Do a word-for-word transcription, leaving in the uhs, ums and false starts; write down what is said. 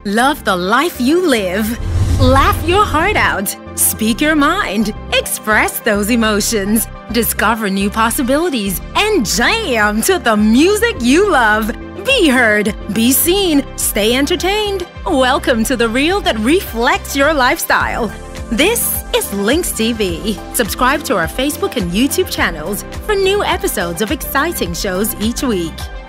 Love the life you live. Laugh your heart out. Speak your mind. Express those emotions. Discover new possibilities and jam to the music you love. Be heard, be seen, stay entertained. Welcome to the reel that reflects your lifestyle. This is Lynx T V. Subscribe to our Facebook and YouTube channels for new episodes of exciting shows each week.